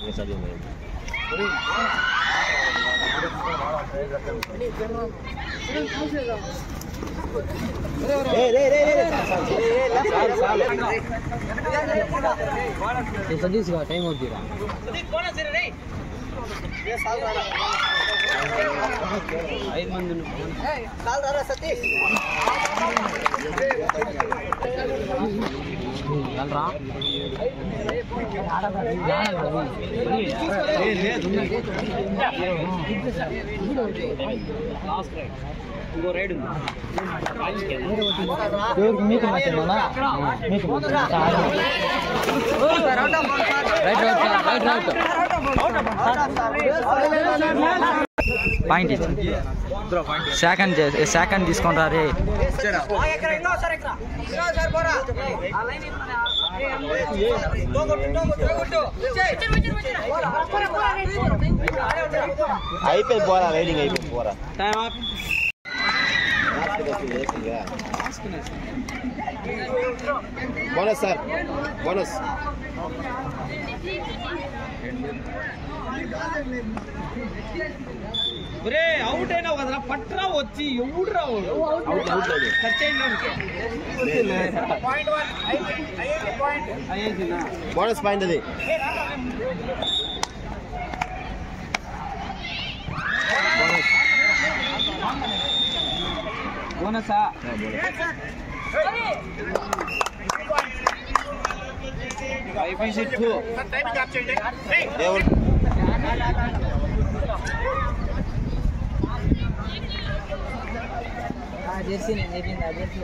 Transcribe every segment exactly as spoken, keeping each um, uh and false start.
सतीश का टाइम होती रहा ఐదు మంది సతీష్ ఇంకో రైడ్ ఉంది మీకు పాయింట్ సెకండ్ సెకండ్ తీసుకుంటారే అయిపోయింది పోరా రైడింగ్ అయిపోయింది పోరా బోనస్ సార్ బోనస్ ఒరే అవుట్ అయినావు కదరా పట్రా వచ్చి ఎవడు రావు బోనస్ పాయింట్ అది బోనసా జెర్సీ నేను చెప్పింది ఆ జెర్సీ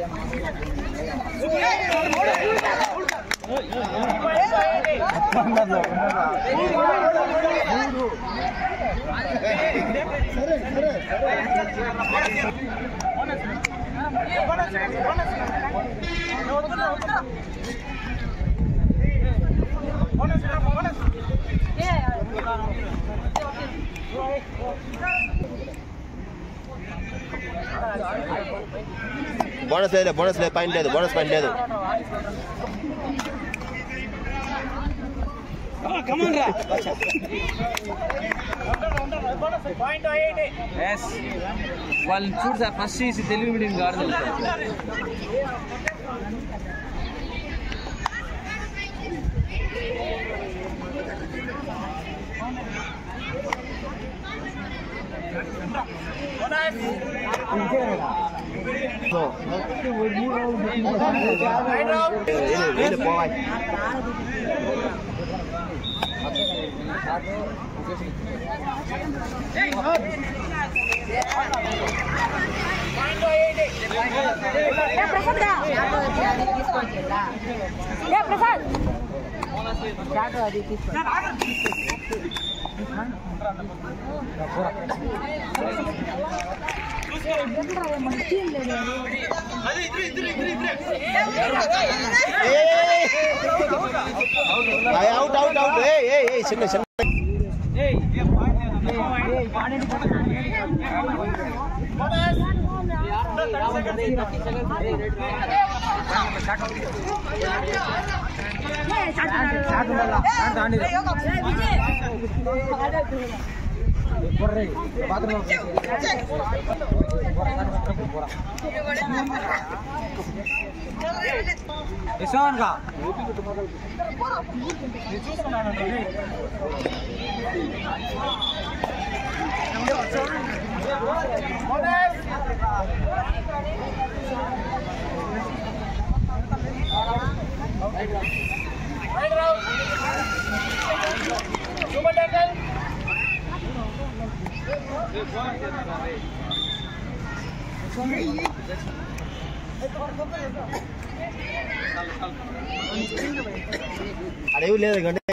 బోనస్ లేదు బోనస్ లేదు పాయింట్ లేదు బోనస్ పాయింట్ లేదు వాళ్ళు చూడు సార్ ఫస్ట్ చేసి తెలుగు మీడియం కాదు ప్రసాద్ అవుట్ అవుట్ అవుట్ చిన్న చిన్న యశ్వంత్ అడవి లేదు గంటే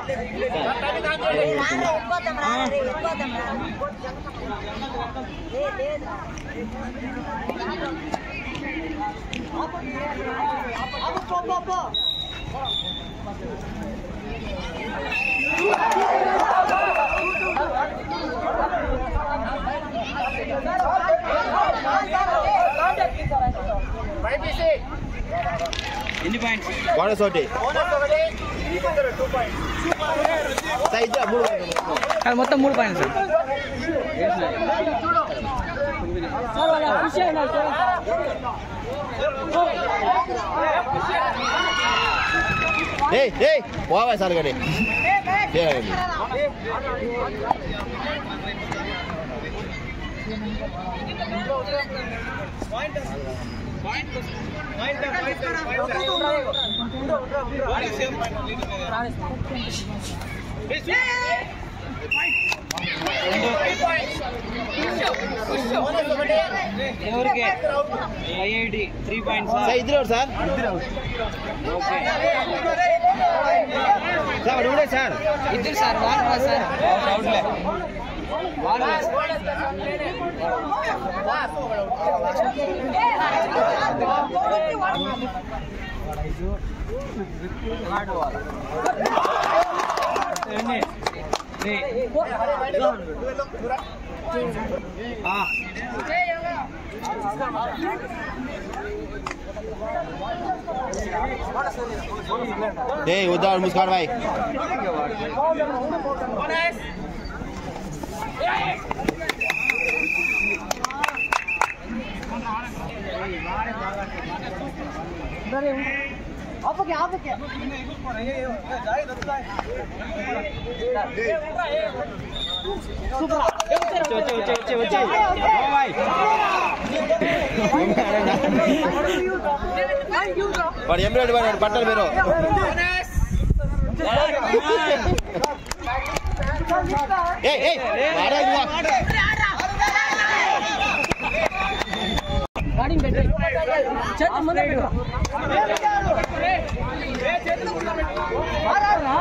ఎన్ని పాయింట్స్ బోనస్ ఒకటి సార్ ఇద్దరు మూడు అది మొత్తం మూడు పాయింట్స్ ఏయ్ ఏయ్ పోవా సార్ గాని పాయింట్ పాయింట్ పాయింట్ ఎవరికి ఐఐటి త్రీ పాయింట్స్ సార్ ఇద్దరు సార్ సార్ ఒకటే సార్ ఇద్దరు సార్ వాళ్ళు సార్ అవుట్లే ए उधर मुस्कान भाई आपके आपके सुपर వచ్చే వచ్చే వచ్చే వచ్చే ఓ భాయ్ और एमरेड वाले पट्टल मेरो ए ए मारा हुआ गाड़ी में बैठे चल मन बैठो ए చేతులు ముందు పెట్టు ఆరా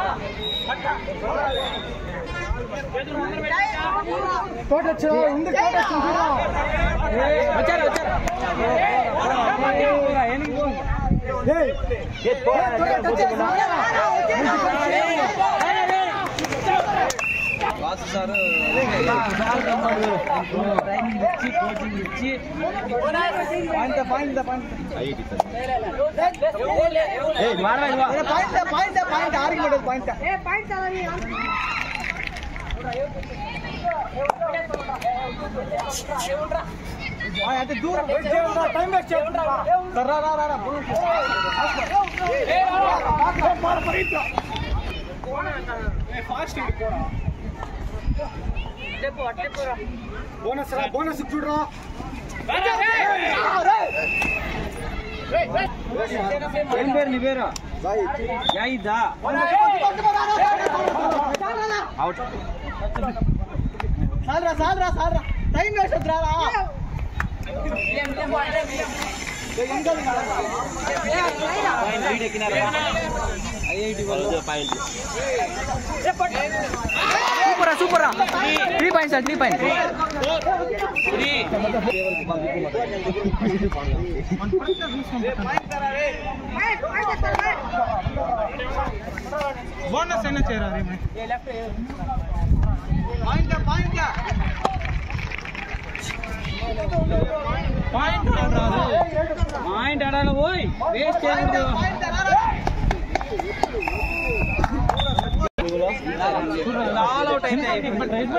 కోట వచ్చా ఉంది కోట వచ్చా వచ్చారు వచ్చారు ఏనికి పో ఏయ్ ఏ వాసు సార్ ట్రైనింగ్ ఇచ్చి కోచింగ్ ఇచ్చి point point point IIT sir ఏ మారవా point point point argument point ఏ పాయింట్ అలాని ఆ అంటే దూరం టైం వేస్ట్ చేయొద్దు రా రా రా ఏ మార పరిత ఏ ఫాస్ట్ పోరా లేపో అట్లే పోరా బోనస్ రా బోనస్ చూడరా ఏం పేరు నీ పేరు యాయిదా అవుట్ సాల్రా సాల్రా సాల్రా టైం వేస్ట్ అవుతురా సూపరా సూపరా three points three points bonus అయినా చేరా పాయింట్ పాయింట్ పాయింట్ పాయింట్ ఆడాలి పోయి వేస్ట్ చేయకూడదు ఆల్ అవుట్ అయితే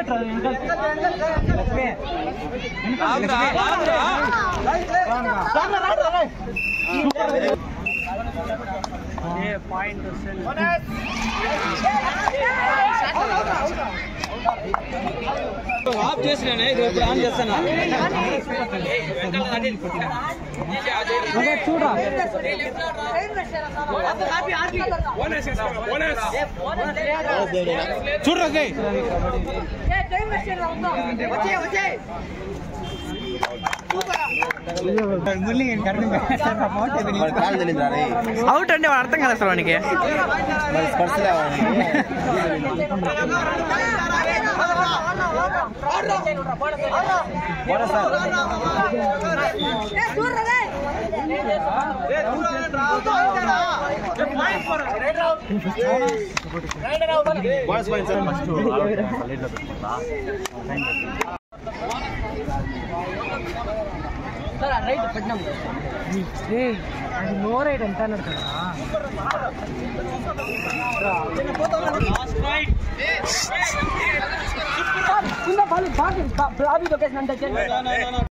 పాయింట్ ఆఫ్ చేసినా ఇది ఆన్ చేస్తానా చూడ చూడరా అవుట్ అంటే అర్థం కదా అసలు వానికి సార్ రైట్ పెట్టినాం అది నో రైట్ ఎంత అన్నాడు కదా కింద బాగా బాగా బాగా దొక్కేసిన